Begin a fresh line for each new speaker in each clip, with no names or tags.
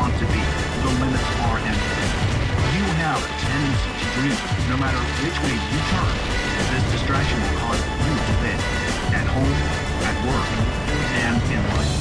want to be. The limits are endless. You have a tendency to dream, no matter which way you turn. This distraction will cause you to think, at home, at work, and in life.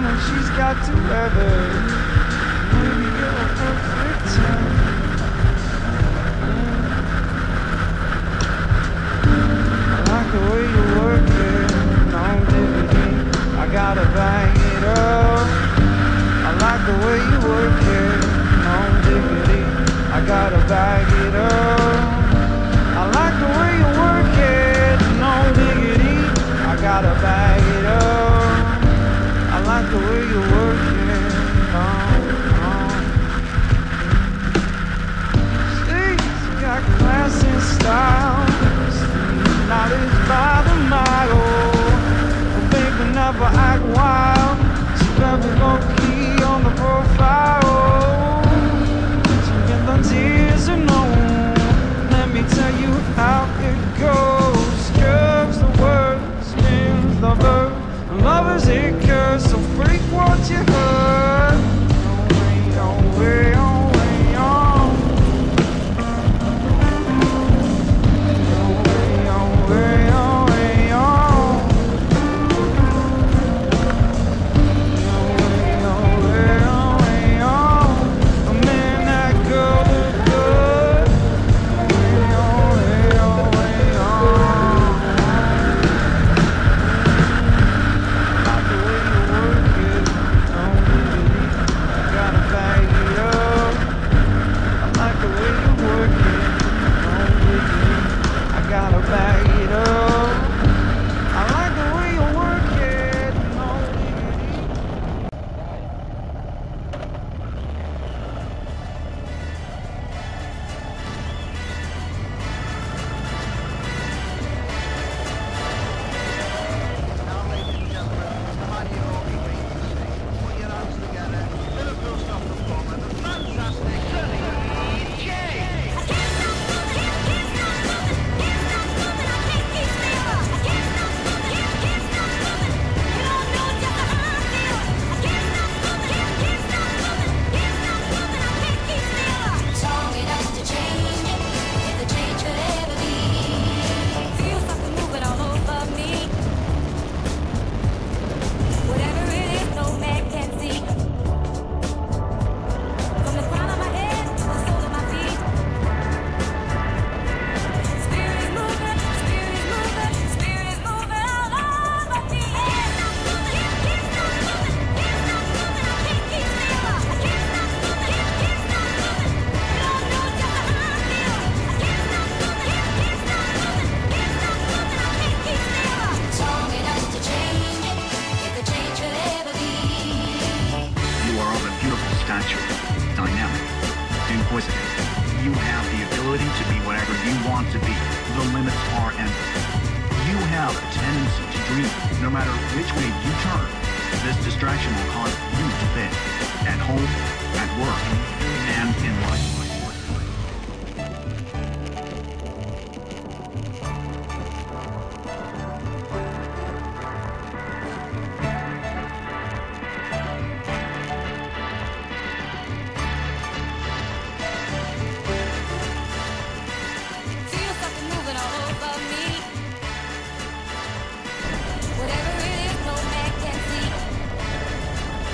and she's got to have it. Maybe you're a perfect 10. I like the way you work it, no diggity, I gotta bang it up. I like the way you work it, no diggity, I gotta bag it up. I like the way you work it, no diggity, I gotta bag it up. I like the way you work it, She's got class and style, knowledge by the mile. But baby never act wild, she's very low key on the profile. Drinking the tears and no, let me tell you how it goes. Curves the word, spins the verb, lovers it curves, so freak what you heard. Oh, way, oh, way, oh. Oh, way, oh, way, oh. Oh, way, oh, way, oh. Man, that girl look good. Oh, way, oh, way, oh. Like the way you work it, don't believe I gotta bag it up. I like the way you work it, don't believe I gotta bag it up. I like the way you work it, don't believe.
Now, ladies and gentlemen, come on, you all be waiting to see. Put your hands together. Liverpool stop performer, the fantastic Johnny J.
Strong enough to change it, if the change could ever be. Feel something moving all over me. Whatever it is, no man can see. From the crown of my head to the soles of my feet. Spirit is moving, spirit is moving, spirit is moving all over me. Can't stop moving, can't stop moving, can't stop moving, I can't keep still. I can't stop moving, can't stop moving. You don't know just how I feel. I can't stop moving, can't stop moving, can't stop moving, I can't keep still. Strong enough to change it, if the change could ever be.
You are of a beautiful stature, dynamic, inquisitive. You have the ability to be whatever you want to be. The limits are endless. You have a tendency to dream, no matter which way you turn. This distraction will cause you to think, at home, at work, and in life.
Feel something moving all over me. Whatever it is, no man can see.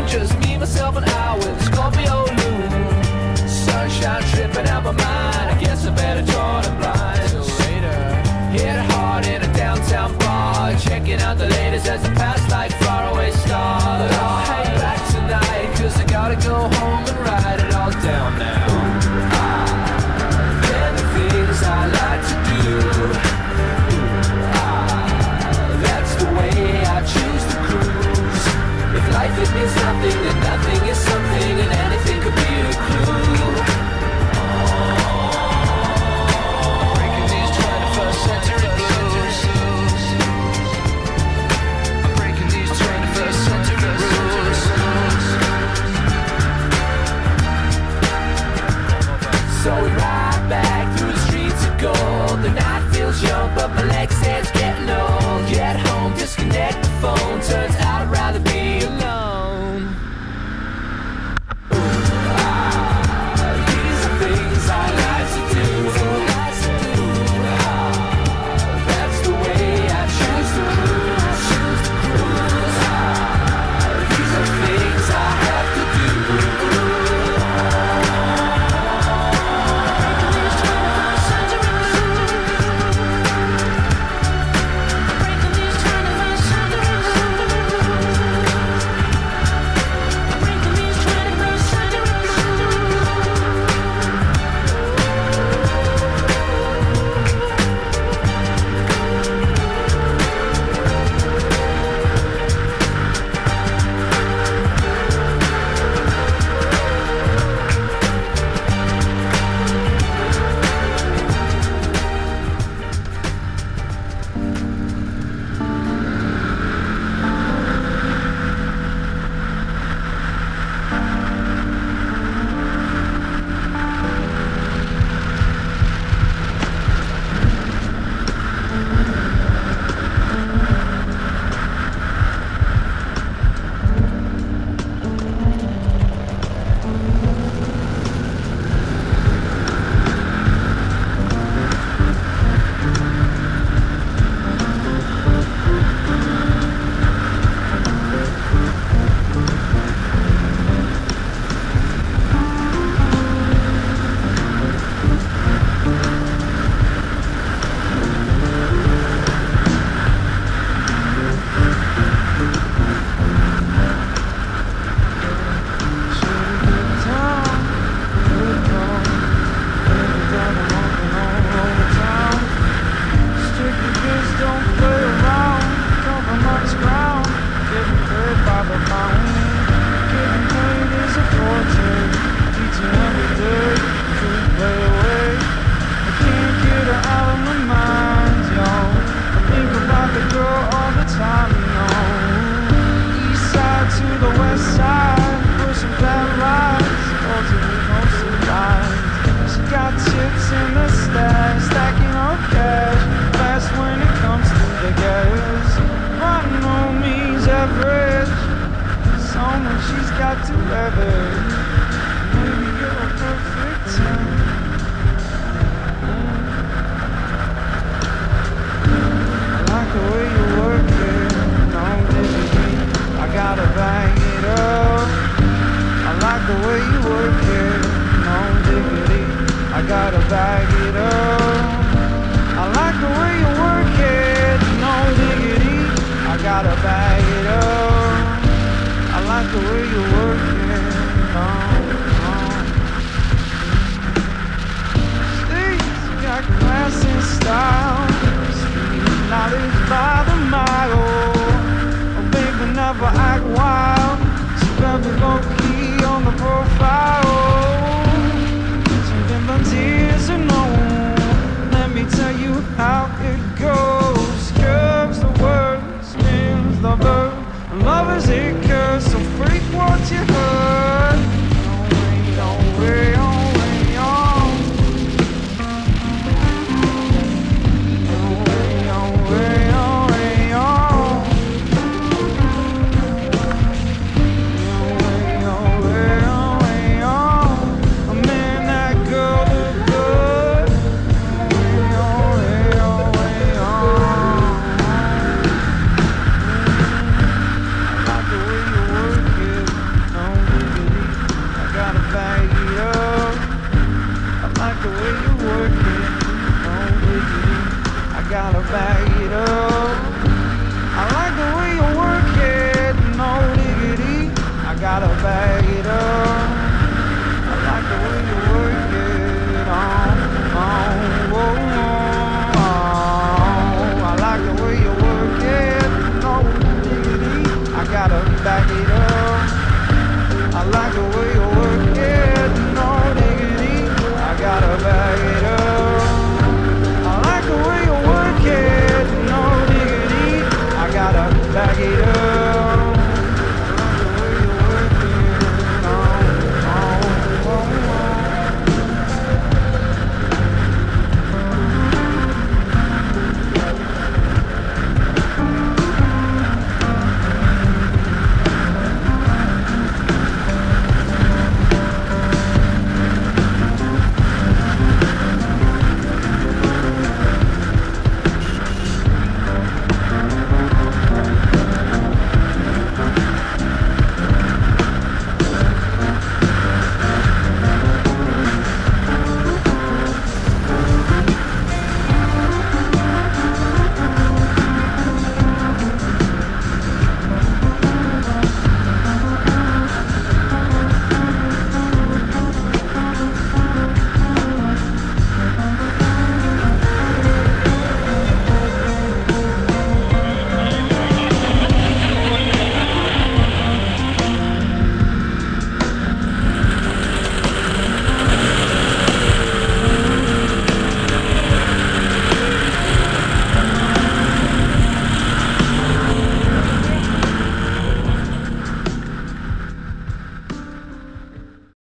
Just me, myself, and I with a Scorpio moon. Sunshine tripping out my mind. I guess I better draw the blinds. So later, hit hard in a downtown bar, checking out the latest as I pass like faraway stars. I'll hang back tonight, cause I gotta go home and write it all down now. And the things I like to do, that's the way I choose to cruise. If life it means nothing, then nothing is something, and anything could be a clue. Breaking these 21st century blues. I'm breaking these 21st century rules. So we ride back through the streets of gold. The night feels young, but my legs says getting old. Get home, disconnect the phone. Turns out I'd rather be alone. These are things I like to do. That's the way I choose to cruise. These are things I have to do.
got a bag